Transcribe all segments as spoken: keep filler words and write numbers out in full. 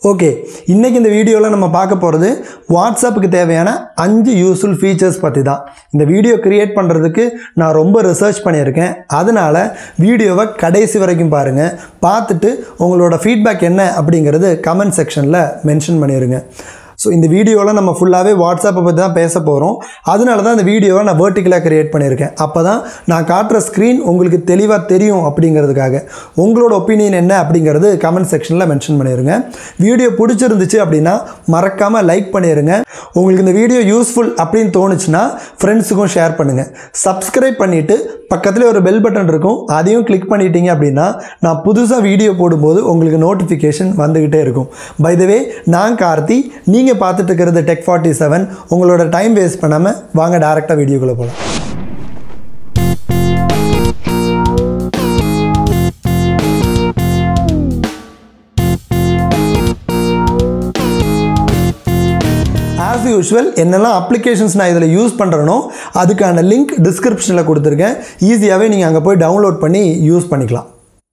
Okay, இன்னைக்கு இந்த வீடியோவில் நம்ம பார்க்க போகிறது வாட்ஸ்அப்புக்கு தேவையான அஞ்சு யூஸ்ஃபுல் ஃபீச்சர்ஸ் பற்றி தான். இந்த வீடியோ கிரியேட் பண்ணுறதுக்கு நான் ரொம்ப ரிசர்ச் பண்ணியிருக்கேன். அதனால் வீடியோவை கடைசி வரைக்கும் பாருங்கள். பார்த்துட்டு உங்களோட ஃபீட்பேக் என்ன அப்படிங்கிறது கமெண்ட் செக்ஷனில் மென்ஷன் பண்ணிடுங்க. ஸோ இந்த வீடியோவில் நம்ம ஃபுல்லாகவே வாட்ஸ்அப்பை பற்றி தான் பேச போகிறோம். அதனால தான் இந்த வீடியோவை நான் வெர்டிக்கலாக கிரியேட் பண்ணியிருக்கேன். அப்போ தான் நான் காட்டுற ஸ்க்ரீன் உங்களுக்கு தெளிவாக தெரியும் அப்படிங்கிறதுக்காக. உங்களோட ஒப்பீனியன் என்ன அப்படிங்கிறது கமெண்ட் செக்ஷனில் மென்ஷன் பண்ணிடுங்க. வீடியோ பிடிச்சிருந்துச்சு அப்படின்னா மறக்காமல் லைக் பண்ணிடுங்க. உங்களுக்கு இந்த வீடியோ யூஸ்ஃபுல் அப்படின்னு தோணுச்சுன்னா ஃப்ரெண்ட்ஸுக்கும் ஷேர் பண்ணுங்கள். சப்ஸ்கிரைப் பண்ணிவிட்டு பக்கத்தில் ஒரு பெல் பட்டன் இருக்கும், அதையும் கிளிக் பண்ணிட்டீங்க அப்படின்னா நான் புதுசாக வீடியோ போடும்போது உங்களுக்கு நோட்டிஃபிகேஷன் வந்துக்கிட்டே இருக்கும். பை த வே, நான் கார்த்தி, நீங்கள் பார்த்துட்டு இருக்கிறது டெக் ஃபார்ட்டி செவன். உங்களோட டைம் வேஸ்ட் பண்ணாமல் வாங்க டைரெக்டாக வீடியோக்குள்ளே போகலாம். ஆஸ் யூஷுவல் என்னெல்லாம் அப்ளிகேஷன்ஸ் நான் இதில் யூஸ் பண்ணுறேனோ அதுக்கான லிங்க் டிஸ்கிரிப்ஷனில் கொடுத்துருக்கேன். ஈஸியாகவே நீங்கள் அங்கே போய் டவுன்லோட் பண்ணி யூஸ் பண்ணிக்கலாம்.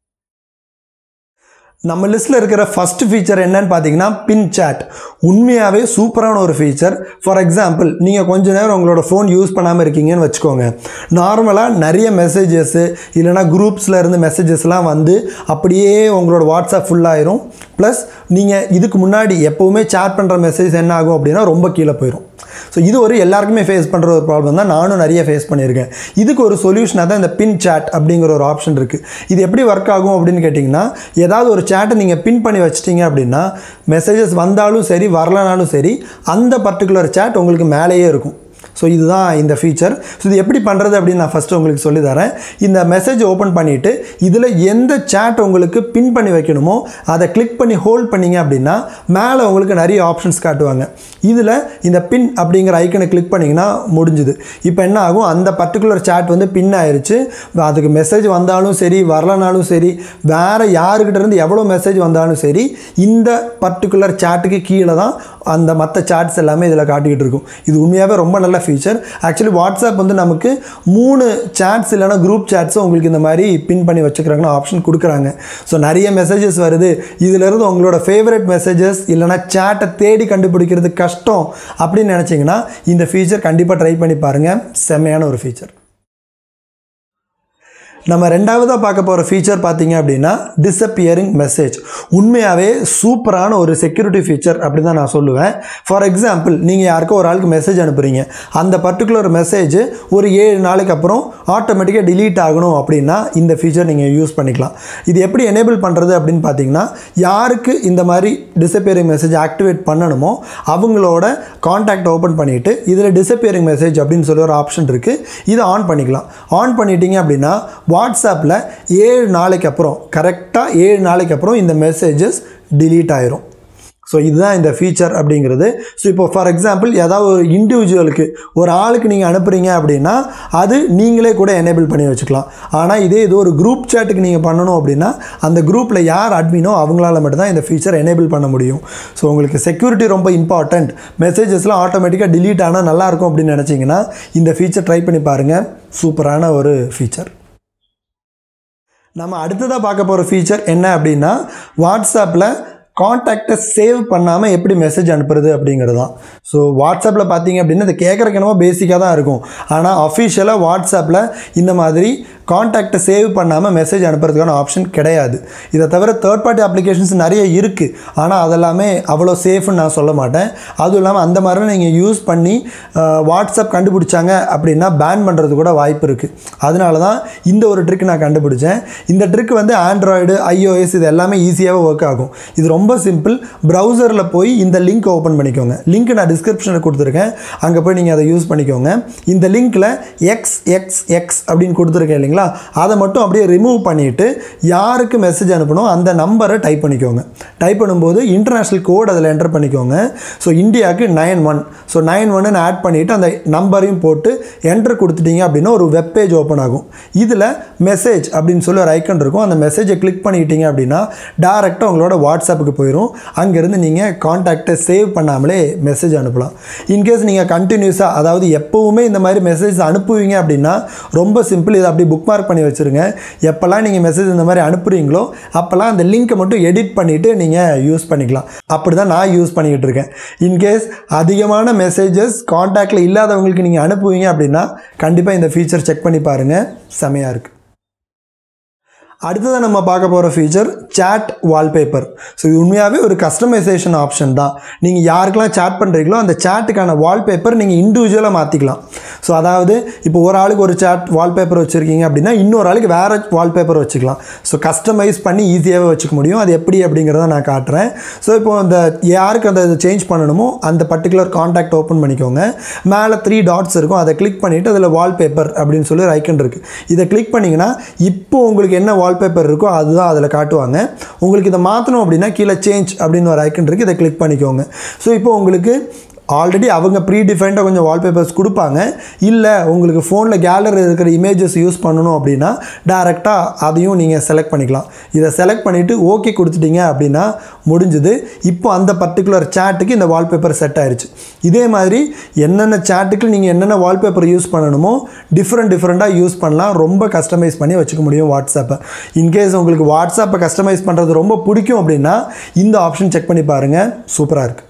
நம்ம லிஸ்ட்டில் இருக்கிற ஃபஸ்ட் ஃபீச்சர் என்னன்னு பார்த்தீங்கன்னா பின் சேட். உண்மையாகவே சூப்பரான ஒரு ஃபீச்சர். ஃபார் எக்ஸாம்பிள், நீங்கள் கொஞ்ச நேரம் உங்களோட ஃபோன் யூஸ் பண்ணாமல் இருக்கீங்கன்னு வச்சுக்கோங்க. நார்மலாக நிறைய மெசேஜஸ்ஸு இல்லைனா குரூப்ஸில் இருந்து மெசேஜஸ்லாம் வந்து அப்படியே உங்களோட வாட்ஸ்அப் ஃபுல்லாயிரும். ப்ளஸ் நீங்கள் இதுக்கு முன்னாடி எப்போவுமே சேட் பண்ணுற மெசேஜ் என்ன ஆகும் அப்படின்னா ரொம்ப கீழே போயிடும். ஸோ இது ஒரு எல்லாருக்குமே ஃபேஸ் பண்ணுற ஒரு ப்ராப்ளம் தான். நானும் நிறைய ஃபேஸ் பண்ணியிருக்கேன். இதுக்கு ஒரு சொல்யூஷனாக தான் இந்த பின் சேட் அப்படிங்கிற ஒரு ஆப்ஷன் இருக்குது. இது எப்படி ஒர்க் ஆகும் அப்படின்னு கேட்டிங்கன்னா, ஏதாவது ஒரு சேட்டை நீங்கள் பின் பண்ணி வச்சிட்டிங்க அப்படின்னா மெசேஜஸ் வந்தாலும் சரி வரலனாலும் சரி அந்த பர்டிகுலர் சேட் உங்களுக்கு மேலேயே இருக்கும். ஸோ இதுதான் இந்த ஃபீச்சர். ஸோ இது எப்படி பண்ணுறது அப்படின்னு நான் ஃபஸ்ட்டு உங்களுக்கு சொல்லி தரேன். இந்த மெசேஜ் ஓப்பன் பண்ணிவிட்டு இதில் எந்த சேட் உங்களுக்கு பின் பண்ணி வைக்கணுமோ அதை கிளிக் பண்ணி ஹோல்ட் பண்ணிங்க அப்படின்னா மேலே உங்களுக்கு நிறைய ஆப்ஷன்ஸ் காட்டுவாங்க. இதில் இந்த பின் அப்படிங்கிற ஐக்கனை கிளிக் பண்ணிங்கன்னா முடிஞ்சுது. இப்போ என்ன ஆகும், அந்த பர்டிகுலர் சேட் வந்து பின் ஆயிடுச்சு. அதுக்கு மெசேஜ் வந்தாலும் சரி வரலனாலும் சரி, வேறு யாருக்கிட்ட இருந்து எவ்வளோ மெசேஜ் வந்தாலும் சரி, இந்த பர்டிகுலர் சேட்டுக்கு கீழே தான் அந்த மற்ற சேட்ஸ் எல்லாமே இதில் காட்டிக்கிட்டு இருக்கும். இது உண்மையாகவே ரொம்ப நல்ல ஃபீச்சர். ஆக்சுவலி வாட்ஸ்அப் வந்து நமக்கு மூணு சேட்ஸ் இல்லைனா குரூப் சேட்ஸும் உங்களுக்கு இந்த மாதிரி பின் பண்ணி வச்சுக்கிறாங்கன்னு ஆப்ஷன் கொடுக்குறாங்க. ஸோ நிறைய மெசேஜஸ் வருது, இதிலிருந்து உங்களோட ஃபேவரட் மெசேஜஸ் இல்லைனா சேட்டை தேடி கண்டுபிடிக்கிறது கஷ்டம் அப்படின்னு நினச்சிங்கன்னா இந்த ஃபீச்சர் கண்டிப்பாக ட்ரை பண்ணி பாருங்கள். செம்மையான ஒரு ஃபீச்சர். நம்ம ரெண்டாவதாக பார்க்க போகிற ஃபீச்சர் பார்த்தீங்க அப்படின்னா டிஸப்பியரிங் மெசேஜ். உண்மையாகவே சூப்பரான ஒரு செக்யூரிட்டி ஃபீச்சர் அப்படி தான் நான் சொல்லுவேன். ஃபார் எக்ஸாம்பிள், நீங்கள் யாருக்கோ ஒரு ஆளுக்கு மெசேஜ் அனுப்புகிறீங்க. அந்த பர்டிகுலர் மெசேஜ் ஒரு ஏழு நாளைக்கு அப்புறம் ஆட்டோமேட்டிக்காக டிலீட் ஆகணும் அப்படின்னா இந்த ஃபீச்சர் நீங்கள் யூஸ் பண்ணிக்கலாம். இது எப்படி எனேபிள் பண்ணுறது அப்படின்னு பார்த்தீங்கன்னா, யாருக்கு இந்த மாதிரி டிஸப்பியரிங் மெசேஜ் ஆக்டிவேட் பண்ணணுமோ அவங்களோட கான்டாக்ட் ஓப்பன் பண்ணிவிட்டு இதில் டிஸப்பியரிங் மெசேஜ் அப்படின்னு சொல்லி ஒரு ஆப்ஷன் இருக்குது. இதை ஆன் பண்ணிக்கலாம். ஆன் பண்ணிட்டீங்க அப்படின்னா வாட்ஸ்அப்பில் ஏழு நாளைக்கு அப்புறம் கரெக்டாக ஏழு நாளைக்கு அப்புறம் இந்த மெசேஜஸ் டிலீட் ஆயிரும். ஸோ இதுதான் இந்த ஃபீச்சர் அப்படிங்கிறது. ஸோ இப்போ ஃபார் எக்ஸாம்பிள், ஏதாவது ஒரு இண்டிவிஜுவலுக்கு ஒரு ஆளுக்கு நீங்கள் அனுப்புகிறீங்க அப்படின்னா அது நீங்களே கூட எனேபிள் பண்ணி வச்சுக்கலாம். ஆனால் இதே இது ஒரு குரூப் சேட்டுக்கு நீங்கள் பண்ணணும் அப்படின்னா அந்த குரூப்பில் யார் அட்மினோ அவங்களால மட்டும்தான் இந்த ஃபீச்சர் எனேபிள் பண்ண முடியும். ஸோ உங்களுக்கு செக்யூரிட்டி ரொம்ப இம்பார்ட்டண்ட். மெசேஜஸ்லாம் ஆட்டோமேட்டிக்காக டிலீட் ஆனால் நல்லாயிருக்கும் அப்படின்னு நினச்சிங்கன்னா இந்த ஃபீச்சர் ட்ரை பண்ணி பாருங்கள். சூப்பரான ஒரு ஃபீச்சர். நம்ம அடுத்ததாக பார்க்க போகிற ஃபீச்சர் என்ன அப்படின்னா, வாட்ஸ்அப்பில் கான்டாக்டை சேவ் பண்ணாமல் எப்படி மெசேஜ் அனுப்புறது அப்படிங்கிறது தான். ஸோ வாட்ஸ்அப்பில் பார்த்தீங்க அப்படின்னா இது கேட்குறக்கு என்னமோ பேசிக்காக தான் இருக்கும். ஆனால் அஃபிஷியலாக வாட்ஸ்அப்பில் இந்த மாதிரி கான்டாக்டை சேவ் பண்ணாமல் மெசேஜ் அனுப்புறதுக்கான ஆப்ஷன் கிடையாது. இதை தவிர தேர்ட் பார்ட்டி அப்ளிகேஷன்ஸ் நிறைய இருக்குது. ஆனால் அதெல்லாமே அவ்வளோ சேஃப்னு நான் சொல்ல மாட்டேன். அதுவும் இல்லாமல் அந்த மாதிரிலாம் நீங்கள் யூஸ் பண்ணி வாட்ஸ்அப் கண்டுபிடிச்சாங்க அப்படின்னா பேன் பண்ணுறது கூட வாய்ப்பு இருக்குது. அதனால தான் இந்த ஒரு ட்ரிக் நான் கண்டுபிடிச்சேன். இந்த ட்ரிக் வந்து ஆண்ட்ராய்டு, ஐஓஎஸ் இது எல்லாமே ஈஸியாகவே ஒர்க் ஆகும். இது ரொம்ப சிம்பிள். ப்ரௌசரில் போய் இந்த லிங்க் ஓப்பன் பண்ணிக்கோங்க. லிங்க் நான் டிஸ்கிரிப்ஷனில் கொடுத்துருக்கேன், அங்கே போய் நீங்கள் அதை யூஸ் பண்ணிக்கோங்க. இந்த லிங்க்கில் எக்ஸ் எக்ஸ் எக்ஸ் அப்படின்னு கொடுத்துருக்கேன் இல்லைங்களா, அதை மட்டும் அப்படியே ரிமூவ் பண்ணிவிட்டு யாருக்கு மெசேஜ் அனுப்பணும் அந்த நம்பரை டைப் பண்ணிக்கோங்க. டைப் பண்ணும்போது இன்டர்நேஷ்னல் கோட் அதில் என்டர் பண்ணிக்கோங்க. ஸோ இந்தியாவுக்கு நைன் ஒன் ஸோ நைன் ஒன்னு ஆட் பண்ணிவிட்டு அந்த நம்பரையும் போட்டு என்டர் கொடுத்துட்டீங்க அப்படின்னா ஒரு வெப் பேஜ் ஓப்பன் ஆகும். இதில் மெசேஜ் அப்படின்னு சொல்லி ஒரு ஐக்கன் இருக்கும். அந்த மெசேஜை கிளிக் பண்ணிட்டீங்க அப்படின்னா டேரெக்டாக உங்களோட வாட்ஸ்அப்புக்கு போயிடும். அங்கேருந்து நீங்கள் கான்டாக்டை சேவ் பண்ணாமலே மெசேஜ் அனுப்பலாம். இன்கேஸ் நீங்கள் கண்டினியூஸாக, அதாவது எப்போவுமே இந்த மாதிரி மெசேஜ் அனுப்புவீங்க அப்படின்னா ரொம்ப சிம்பிள். இதை அப்படி புக் புக்மார்க் பண்ணி வச்சுருங்க. எப்போல்லாம் நீங்கள் மெசேஜ் இந்த மாதிரி அனுப்புகிறீங்களோ அப்போல்லாம் அந்த லிங்க்கை மட்டும் எடிட் பண்ணிவிட்டு நீங்கள் யூஸ் பண்ணிக்கலாம். அப்படி தான் நான் யூஸ் பண்ணிக்கிட்டு இருக்கேன். இன்கேஸ் அதிகமான மெசேஜஸ் காண்டாக்டில் இல்லாதவங்களுக்கு நீங்கள் அனுப்புவீங்க அப்படின்னா கண்டிப்பாக இந்த ஃபீச்சர் செக் பண்ணி பாருங்கள், செமையாக இருக்குது. அடுத்ததான் நம்ம பார்க்க போகிற ஃபீச்சர் சாட் வால்பேப்பர். ஸோ இது உண்மையாகவே ஒரு கஸ்டமைசேஷன் ஆப்ஷன் தான். நீங்கள் யாருக்கெல்லாம் சாட் பண்ணுறீங்களோ அந்த சாட்டுக்கான வால்பேப்பர் நீங்கள் இண்டிவிஜுவலாக மாற்றிக்கலாம். ஸோ அதாவது இப்போ ஒரு ஆளுக்கு ஒரு சாட் வால்பேப்பர் வச்சுருக்கீங்க அப்படின்னா இன்னொரு ஆளுக்கு வேறு வால்பேப்பர் வச்சுக்கலாம். ஸோ கஸ்டமைஸ் பண்ணி ஈஸியாகவே வச்சுக்க முடியும். அது எப்படி அப்படிங்கிறத நான் காட்டுறேன். ஸோ இப்போ அந்த யாருக்கு அந்த சேஞ்ச் பண்ணணுமோ அந்த பர்டிகுலர் காண்டாக்ட் ஓப்பன் பண்ணிக்கோங்க. மேலே த்ரீ டாட்ஸ் இருக்கும், அதை கிளிக் பண்ணிவிட்டு அதில் வால்பேப்பர் அப்படின்னு சொல்லி ஒரு ஐக்கன் இருக்குது. இதை கிளிக் பண்ணிங்கன்னா இப்போ உங்களுக்கு என்ன வால்பேப்பர் இருக்கோ அதுதான் அதில் காட்டுவாங்க. உங்களுக்கு இதை மாற்றணும் அப்படின்னா கீழே சேஞ்ச் அப்படின்னு ஒரு ஐக்கன் இருக்குது, இதை கிளிக் பண்ணிக்கோங்க. ஸோ இப்போ உங்களுக்கு ஆல்ரெடி அவங்க ப்ரீ டிஃபைன்டாக கொஞ்சம் வால்பேப்பர்ஸ் கொடுப்பாங்க. இல்லை உங்களுக்கு ஃபோனில் கேலரி இருக்கிற இமேஜஸ் யூஸ் பண்ணணும் அப்படின்னா டேரெக்டாக அதையும் நீங்கள் செலக்ட் பண்ணிக்கலாம். இதை செலக்ட் பண்ணிவிட்டு ஓகே கொடுத்துட்டீங்க அப்படின்னா முடிஞ்சுது. இப்போ அந்த பர்டிகுலர் சேட்டுக்கு இந்த வால்பேப்பர் செட் ஆயிடுச்சு. இதே மாதிரி என்னென்ன சேட்டுக்கு நீங்கள் என்னென்ன வால்பேப்பர் யூஸ் பண்ணணுமோ டிஃப்ரெண்ட் டிஃப்ரெண்ட்டாக யூஸ் பண்ணலாம். ரொம்ப கஸ்டமைஸ் பண்ணி வச்சுக்க முடியும் வாட்ஸ்அப்பை. இன்கேஸ் உங்களுக்கு வாட்ஸ்அப்பை கஸ்டமைஸ் பண்ணுறது ரொம்ப பிடிக்கும் அப்படின்னா இந்த ஆப்ஷன் செக் பண்ணி பாருங்கள், சூப்பராக இருக்குது.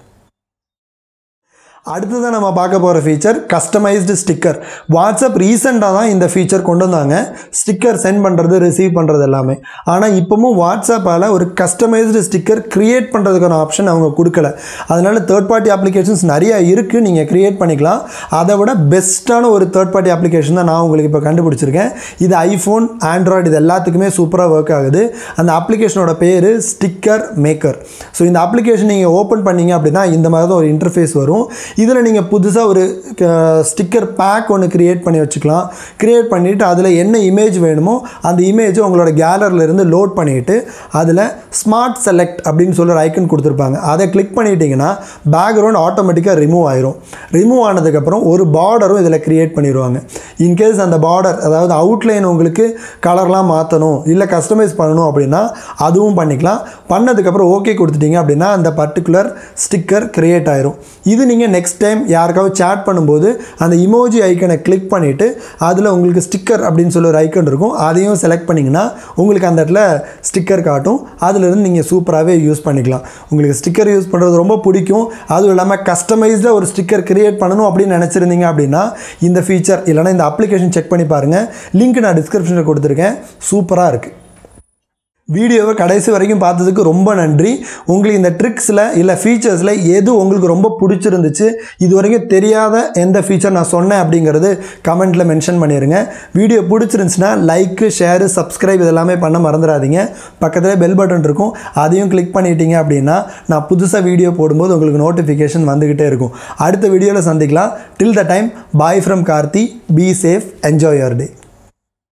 அடுத்ததான் நம்ம பார்க்க போகிற ஃபீச்சர் கஸ்டமைஸ்டு ஸ்டிக்கர். வாட்ஸ்அப் ரீசெண்டாக தான் இந்த ஃபீச்சர் கொண்டு வந்தாங்க, ஸ்டிக்கர் சென்ட் பண்ணுறது ரிசீவ் பண்ணுறது எல்லாமே. ஆனால் இப்போவும் வாட்ஸ்அப்பால் ஒரு கஸ்டமைஸ்டு ஸ்டிக்கர் க்ரியேட் பண்ணுறதுக்கான ஆப்ஷன் அவங்க கொடுக்கல. அதனால் தேர்ட் பார்ட்டி அப்ளிகேஷன்ஸ் நிறையா இருக்குது, நீங்கள் க்ரியேட் பண்ணிக்கலாம். அதை விட பெஸ்ட்டான ஒரு தேர்ட் பார்ட்டி அப்ளிகேஷன் தான் நான் உங்களுக்கு இப்போ கண்டுபிடிச்சிருக்கேன். இது ஐஃபோன், ஆண்ட்ராய்டு இது எல்லாத்துக்குமே சூப்பராக ஒர்க் ஆகுது. அந்த அப்ளிகேஷனோட பேர் ஸ்டிக்கர் மேக்கர். ஸோ இந்த அப்ளிகேஷன் நீங்கள் ஓப்பன் பண்ணிங்க அப்படின்னா இந்த மாதிரி தான் ஒரு இன்டர்ஃபேஸ் வரும். இதில் நீங்கள் புதுசாக ஒரு ஸ்டிக்கர் பேக் ஒன்று க்ரியேட் பண்ணி வச்சுக்கலாம். க்ரியேட் பண்ணிவிட்டு அதில் என்ன இமேஜ் வேணுமோ அந்த இமேஜை உங்களோட கேலரியிலேருந்து லோட் பண்ணிவிட்டு அதில் ஸ்மார்ட் செலக்ட் அப்படின்னு சொல்லி ஒரு ஐக்கன் கொடுத்துருப்பாங்க. அதை கிளிக் பண்ணிட்டீங்கன்னா பேக்ரவுண்ட் ஆட்டோமேட்டிக்காக ரிமூவ் ஆயிரும். ரிமூவ் ஆனதுக்கப்புறம் ஒரு பார்டரும் இதில் க்ரியேட் பண்ணிடுவாங்க. இன்கேஸ் அந்த பார்டர் அதாவது அவுட்லைன் உங்களுக்கு கலர்லாம் மாற்றணும் இல்லை கஸ்டமைஸ் பண்ணணும் அப்படின்னா அதுவும் பண்ணிக்கலாம். பண்ணதுக்கப்புறம் ஓகே கொடுத்துட்டீங்க அப்படின்னா அந்த பர்டிகுலர் ஸ்டிக்கர் க்ரியேட் ஆயிரும். இது நீங்கள் நெக்ஸ்ட் டைம் யாருக்காவது சேட் பண்ணும்போது அந்த இமோஜி ஐக்கனை கிளிக் பண்ணிவிட்டு அதில் உங்களுக்கு ஸ்டிக்கர் அப்படின்னு சொல்லி ஒரு ஐக்கன் இருக்கும், அதையும் செலக்ட் பண்ணிங்கன்னா உங்களுக்கு அந்த இடத்துல ஸ்டிக்கர் காட்டும். அதிலிருந்து நீங்கள் சூப்பராகவே யூஸ் பண்ணிக்கலாம். உங்களுக்கு ஸ்டிக்கர் யூஸ் பண்ணுறது ரொம்ப பிடிக்கும், அதுவும் இல்லாமல் கஸ்டமைஸ்டாக ஒரு ஸ்டிக்கர் க்ரியேட் பண்ணணும் அப்படின்னு நினச்சிருந்தீங்க அப்படின்னா இந்த ஃபீச்சர் இல்லைனா இந்த அப்ளிகேஷன் செக் பண்ணி பாருங்கள். லிங்க் நான் டிஸ்கிரிப்ஷனில் கொடுத்துருக்கேன், சூப்பராக இருக்குது. வீடியோவை கடைசி வரைக்கும் பார்த்ததுக்கு ரொம்ப நன்றி. உங்களுக்கு இந்த ட்ரிக்ஸில் இல்லை ஃபீச்சர்ஸில் எது உங்களுக்கு ரொம்ப பிடிச்சிருந்துச்சு, இது வரைக்கும் தெரியாத எந்த ஃபீச்சர் நான் சொன்னேன் அப்படிங்கிறது கமெண்ட்டில் மென்ஷன் பண்ணிடுங்க. வீடியோ பிடிச்சிருந்துச்சுன்னா லைக்கு, ஷேரு, சப்ஸ்கிரைப் இதெல்லாமே பண்ண மறந்துடாதீங்க. பக்கத்தில் பெல் பட்டன் இருக்கும், அதையும் கிளிக் பண்ணிட்டீங்க அப்படின்னா நான் புதுசாக வீடியோ போடும்போது உங்களுக்கு நோட்டிஃபிகேஷன் வந்துக்கிட்டே இருக்கும். அடுத்த வீடியோவில் சந்திக்கலாம். Till the time, bye from Karthi. Be safe, enjoy your day.